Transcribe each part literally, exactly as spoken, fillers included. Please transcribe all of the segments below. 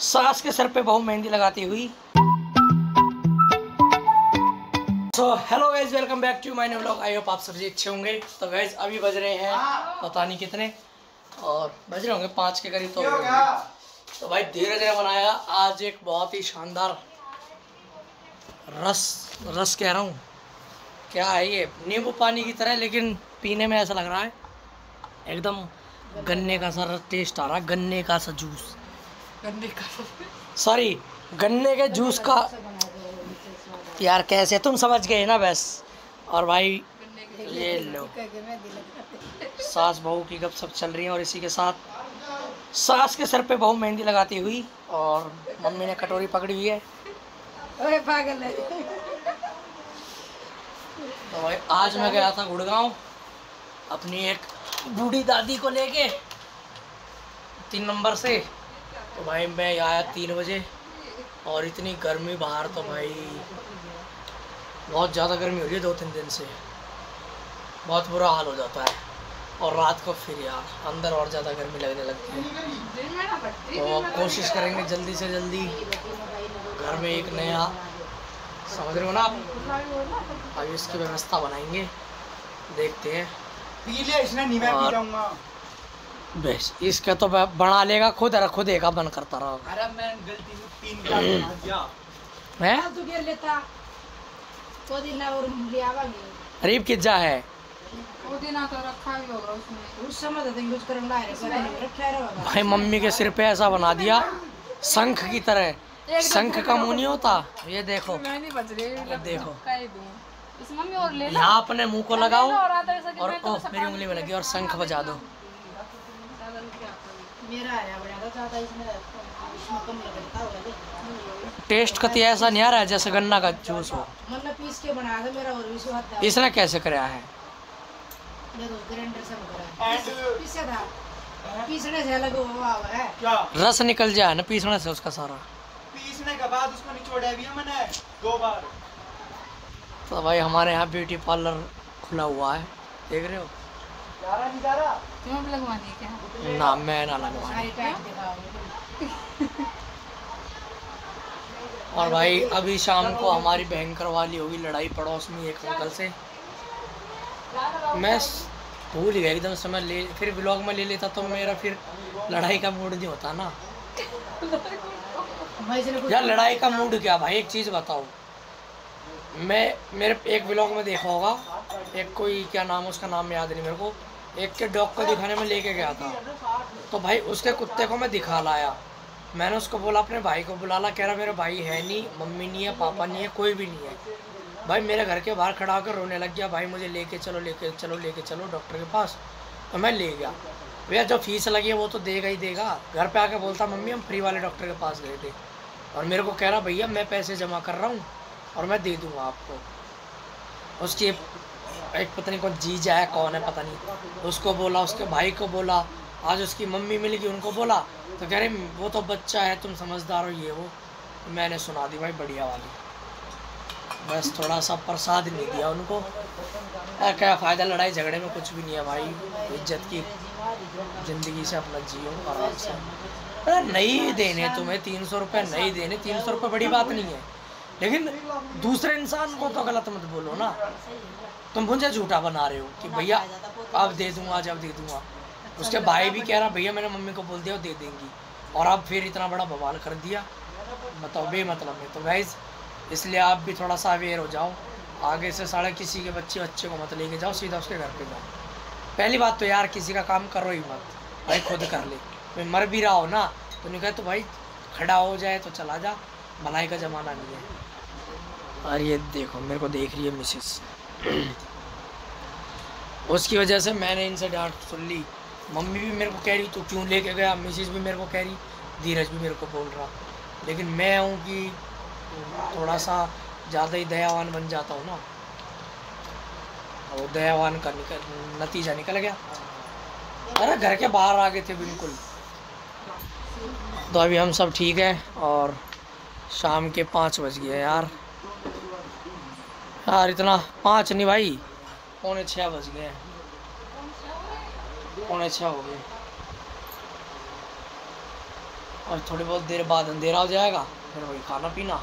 सास के सर पे बहू मेहंदी लगाती हुई। So hello guys, welcome back to my new vlog. I hope आप सभी अच्छे होंगे। तो गाइज अभी बज रहे हैं पता नहीं कितने, और बज रहे होंगे पाँच के करीब। तो तो भाई धीरे धीरे बनाया आज एक बहुत ही शानदार रस रस कह रहा हूँ, क्या है ये, नींबू पानी की तरह, लेकिन पीने में ऐसा लग रहा है एकदम गन्ने का सा टेस्ट आ रहा है। गन्ने का सा जूस, गन्ने का सॉरी गन्ने के जूस का यार, कैसे तुम समझ गए ना बस। और भाई ये लो, सास बहू की गपशप चल रही है, और इसी के साथ सास के सर पे बहू मेहंदी लगाती हुई, और मम्मी ने कटोरी पकड़ी हुई है। ओए पागल है। तो भाई आज मैं गया था गुड़गांव अपनी एक बूढ़ी दादी को लेके तीन नंबर से। तो भाई मैं आया तीन बजे, और इतनी गर्मी बाहर, तो भाई बहुत ज़्यादा गर्मी हो रही है दो तीन दिन से, बहुत बुरा हाल हो जाता है। और रात को फिर यार अंदर और ज़्यादा गर्मी लगने लगती है। तो अब कोशिश करेंगे जल्दी से जल्दी घर में एक नया, समझ रहे हो ना आप, अभी इसकी व्यवस्था बनाएंगे, देखते हैं। बेस इसका तो बना लेगा खुद, अरे खुद एक बन करता रहा। अरे मैं गलती से तीन का बना दिया है तू गिर लेता तो दिन और लियावागी अरीब किज्जा है वो दिन तो रखा भी होगा उसमें, उस समय तो यूज करना है रखा है भाई। मम्मी के सिर पे ऐसा बना दिया शंख की तरह, शंख का मुंह नहीं होता, ये देखो, मैं नहीं बच रही, ये देखो, इस मम्मी और ले यहाँ अपने मुंह को लगाओ, और ओह मेरी उंगली में लगी, और शंख बजा दो। मेरा आया बड़ा ज्यादा इसमें इसमें कम लगता है। टेस्ट कति ऐसा नहीं आ रहा है जैसे गन्ना का जूस हो। मैंने पीस के बनाया था, मेरा और भी स्वाद था। इसने कैसे कराया है? देखो ग्राइंडर से करा पीसे था, पीसने से अलग हुआ है क्या रस निकल जाए ना पीसने से उसका सारा। पीसने के बाद उसको निचोड़ा भी है मैंने दो बार। तो भाई हमारे यहाँ ब्यूटी पार्लर खुला हुआ है, देख रहे हो। जा रहा नहीं जा रहा, तुम्हें लगवानी है क्या? ना मैं ना लगवानी। और भाई अभी शाम को हमारी भयंकर वाली होगी लड़ाई पड़ोस में एक अंकल से। मैं भूल गया एकदम से, मैं ले फिर ब्लॉग में ले लेता तो मेरा फिर लड़ाई का मूड नहीं होता ना यार। लड़ाई का मूड क्या भाई, एक चीज़ बताओ, मैं मेरे एक ब्लॉग में देखा होगा, एक कोई क्या नाम, उसका नाम याद नहीं मेरे को, एक के डॉग को दिखाने में लेके गया था। तो भाई उसके कुत्ते को मैं दिखा लाया, मैंने उसको बोला अपने भाई को बुला ला, कह रहा मेरा भाई है नहीं, मम्मी नहीं है, पापा नहीं है, कोई भी नहीं है। भाई मेरे घर के बाहर खड़ा होकर रोने लग गया, भाई मुझे लेके चलो लेके चलो लेके चलो डॉक्टर के पास। तो मैं ले गया। भैया जो फीस लगी है वो तो देगा ही देगा। घर पे आके बोलता मम्मी हम फ्री वाले डॉक्टर के पास गए थे, और मेरे को कह रहा भैया मैं पैसे जमा कर रहा हूँ और मैं दे दूँगा आपको। उसकी एक पत्नी को जीजा है, कौन है पता नहीं, उसको बोला, उसके भाई को बोला, आज उसकी मम्मी मिल गई, उनको बोला, तो कह रहे वो तो बच्चा है, तुम समझदार हो, ये वो। मैंने सुना दी भाई बढ़िया वाली, बस थोड़ा सा प्रसाद नहीं दिया उनको। यार क्या फ़ायदा, लड़ाई झगड़े में कुछ भी नहीं है भाई, इज्जत की ज़िंदगी से अपना जियो आराम से। अरे नहीं देने तुम्हें तीन सौ रुपये, नहीं देने तीन सौ रुपये बड़ी बात नहीं है, लेकिन दूसरे इंसान को तो गलत मत बोलो ना। तुम मुझे झूठा बना रहे हो कि भैया अब दे दूंगा, जब दे दूंगा। उसके भाई भी कह रहा भैया मैंने मम्मी को बोल दिया वो दे देंगी, और अब फिर इतना बड़ा बवाल कर दिया, बताओ बेमतलब में। तो गाइस इसलिए आप भी थोड़ा सा अवेयर हो जाओ, आगे से साढ़े किसी के बच्चे बच्चे को मत लेके जाओ, सीधा उसके घर पे जाओ। पहली बात तो यार किसी का काम करो ही मत भाई, खुद कर ले। मैं मर भी रहा हो ना तो नहीं कहे तो भाई खड़ा हो जाए तो चला जा, भलाई का ज़माना नहीं है। और ये देखो मेरे को देख रही है मिसेस, उसकी वजह से मैंने इनसे डांट सुन ली। मम्मी भी मेरे को कह रही तू क्यों लेके गया, मिसेस भी मेरे को कह रही, धीरज भी मेरे को बोल रहा, लेकिन मैं हूँ कि थोड़ा सा ज़्यादा ही दयावान बन जाता हूँ ना, और दयावान का निकल नतीजा निकल गया। अरे घर के बाहर आ गए थे बिल्कुल। तो अभी हम सब ठीक है, और शाम के पाँच बज गए यार यार इतना पाँच नहीं भाई, पौने छः बज गए, पौने छः हो गए। और थोड़ी बहुत देर बाद अंधेरा हो जाएगा, फिर वही खाना पीना।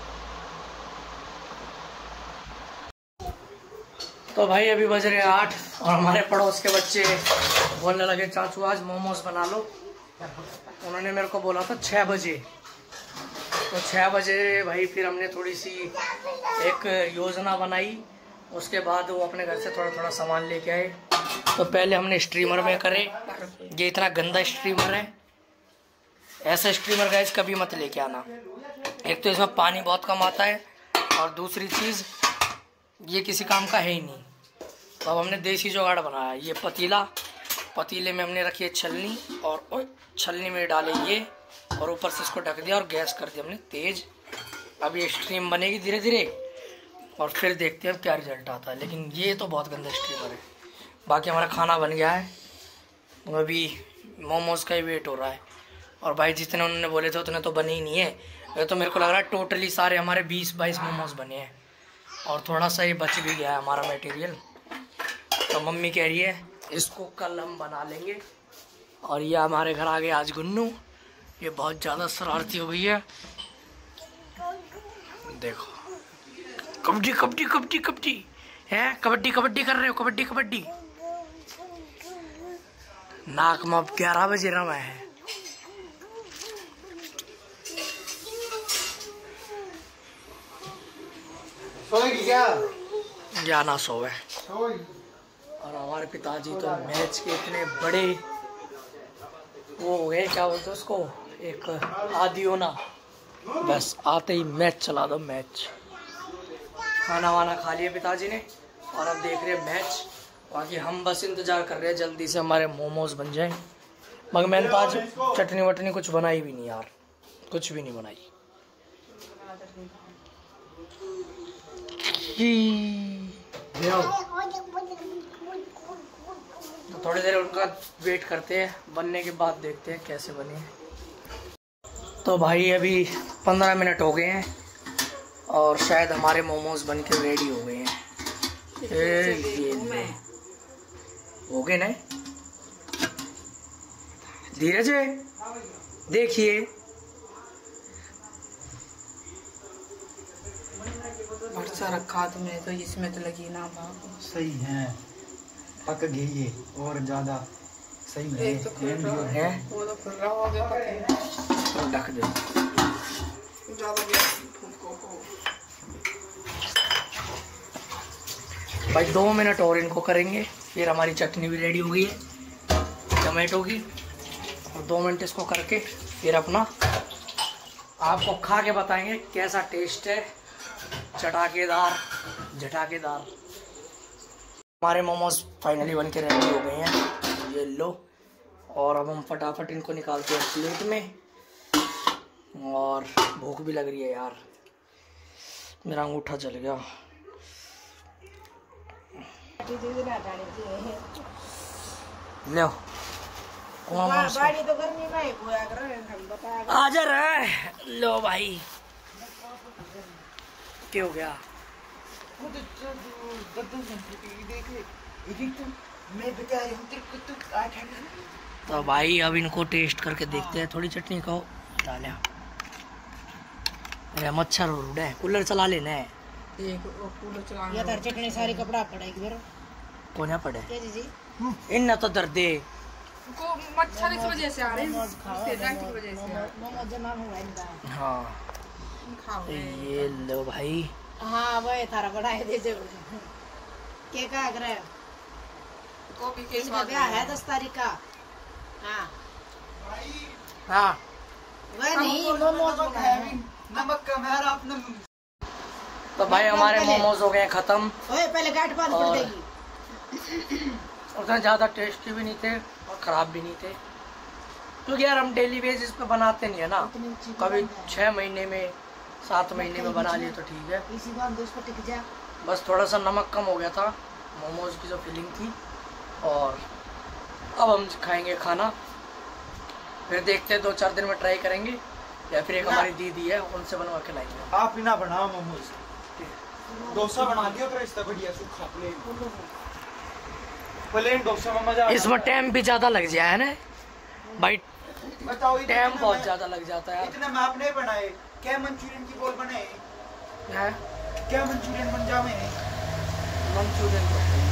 तो भाई अभी बज रहे हैं आठ और हमारे पड़ोस के बच्चे बोलने लगे चाचू आज मोमोज बना लो। उन्होंने मेरे को बोला था छः बजे, तो छः बजे भाई फिर हमने थोड़ी सी एक योजना बनाई। उसके बाद वो अपने घर से थोड़ा थोड़ा सामान लेके आए। तो पहले हमने स्ट्रीमर में करे, ये इतना गंदा स्ट्रीमर है, ऐसा स्ट्रीमर गाइस कभी मत लेके आना। एक तो इसमें पानी बहुत कम आता है और दूसरी चीज़ ये किसी काम का है ही नहीं। तो अब हमने देसी जुगाड़ बनाया, ये पतीला, पतीले में हमने रखी है छलनी और छलनी में डाले ये और ऊपर से इसको ढक दिया और गैस कर दिया हमने तेज़। अब ये स्ट्रीम बनेगी धीरे धीरे और फिर देखते हैं क्या रिजल्ट आता है। लेकिन ये तो बहुत गंदा स्ट्रीमर है। बाकी हमारा खाना बन गया है, तो अभी मोमोज़ का ही वेट हो रहा है। और भाई जितने उन्होंने बोले थे उतने तो बने ही नहीं है। ये तो मेरे को लग रहा है टोटली सारे हमारे बीस बाईस मोमोज़ बने हैं और थोड़ा सा ये बच भी गया है हमारा मटेरियल। तो मम्मी कह रही है इसको कल हम बना लेंगे। और ये हमारे घर आ गए आज गुन्नू, ये बहुत ज़्यादा शरारती हो गई है। देखो कबड्डी कबड्डी कबड्डी कबड्डी है, कबड्डी कबड्डी कर रहे हो, कबड्डी कबड्डी। नाक में अब ग्यारह बजे रहा है। सोएगी क्या? या ना सोवे। और हमारे पिताजी तो मैच के इतने बड़े वो हो गए, क्या बोलते उसको, एक आदि होना, बस आते ही मैच चला दो मैच। खाना वाना खा लिया पिताजी ने और अब देख रहे हैं मैच। बाकी हम बस इंतज़ार कर रहे हैं जल्दी से हमारे मोमोज बन जाएं। मगर मैंने तो आज चटनी वटनी कुछ बनाई भी नहीं यार, कुछ भी नहीं बनाई। तो थोड़ी देर उनका वेट करते हैं, बनने के बाद देखते हैं कैसे बने। तो भाई अभी पंद्रह मिनट हो गए हैं और शायद हमारे मोमोज बन के रेडी हो गए हैं। ए, ये हो गए ना, धीरज देखिए। भरसा रखा तुमने तो इसमें तो लगी ना भाग। सही है, पक गई ये और ज्यादा सही है। एक तो खुल रहा है, वो तो खुल रहा हो गया, तो ढक दे ज्यादा गैस फूको को। भाई दो मिनट और इनको करेंगे, फिर हमारी चटनी भी रेडी हो गई है टमाटो की। और दो मिनट इसको करके फिर अपना आपको खा के बताएंगे कैसा टेस्ट है, चटाकेदार झटाकेदार। हमारे मोमोज फाइनली बन के रेडी हो गए हैं, ये लो। और अब हम फटाफट इनको निकालते हैं प्लेट में। और भूख भी लग रही है यार, मेरा अंगूठा जल गया। लो आ जा रहा है, लो भाई क्या हो गया। तो भाई अब इनको टेस्ट करके देखते हैं। थोड़ी चटनी खाओ डाले। अरे मच्छर उड़ है, कूलर चला लेना है। ये तर चटनी सारी कपड़ा पड़ेगी फिर कोना पड़े जी जी इन तो दर्दे को मच्छर इस वजह से आ रहे हैं, सेडेंट की वजह से। मोमोज जनाब हुआ इनका। हाँ खाओ ये लो भाई। हाँ वो थारा बड़ा है दे दे के का कर कॉफी के इसका स्वाद ब्याह है दस तारीख का। हाँ हाँ वह नहीं मोमोज बनाए। नमक कम है आपने। तो भाई हमारे मोमोज हो गए खत्म। ओए पहले गांठ बांध कर और- देगी। उतना ज़्यादा टेस्टी भी नहीं थे और ख़राब भी नहीं थे, क्योंकि यार हम डेली बेसिस पे बनाते नहीं है ना। कभी छः महीने में सात महीने में बना लिए तो ठीक है। इसी बार दोस्त को टिक जा। बस थोड़ा सा नमक कम हो गया था मोमोज की जो फीलिंग थी। और अब हम खाएंगे खाना, फिर देखते हैं दो चार दिन में ट्राई करेंगे या फिर एक हमारी दीदी है उनसे बनवा के लाएंगे। आप ही ना बनाओ मोमोज, डोसा बना दियो फिर इसका बढ़िया सूखा प्लेन प्लेन डोसा में मजा। इसमें टाइम भी ज़्यादा लग जाए है ना भाई, बताओ इतने टाइम में बहुत मैं- ज्यादा लग जाता है यार। इतने मैं आपने बनाए क्या मंचूरियन की बोल बनाए हैं? क्या मंचूरियन बन जावे मंचूरियन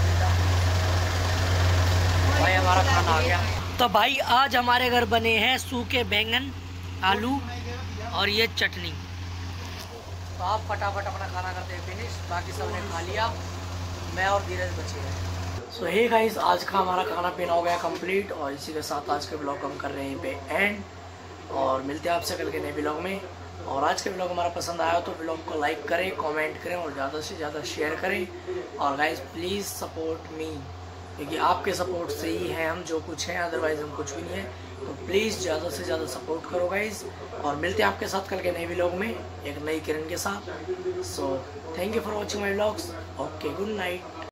भाई हमारा खाना आ गया। तो भाई आज हमारे घर बने हैं सूखे बैंगन, आलू और ये चटनी। तो आप फटाफट अपना खाना करते हैं फिनिश, बाकी सबने खा लिया, मैं और धीरज बचे हैं। सो हे गाइस, आज का हमारा खाना पीना हो गया कंप्लीट और इसी के साथ आज के ब्लॉग हम कर रहे हैं पे एंड और मिलते हैं आपसे कल के नए ब्लॉग में। और आज के ब्लॉग हमारा पसंद आया तो ब्लॉग को लाइक करें, कमेंट करें और ज़्यादा से ज़्यादा शेयर करें। और गाइस प्लीज़ सपोर्ट मी, क्योंकि आपके सपोर्ट से ही है हम जो कुछ हैं, अदरवाइज हम कुछ भी नहीं है। तो प्लीज़ ज़्यादा से ज़्यादा सपोर्ट करो गाइस और मिलते हैं आपके साथ कल के नए व्लॉग में एक नई किरण के साथ। So thank you for watching my vlogs. Okay, good night.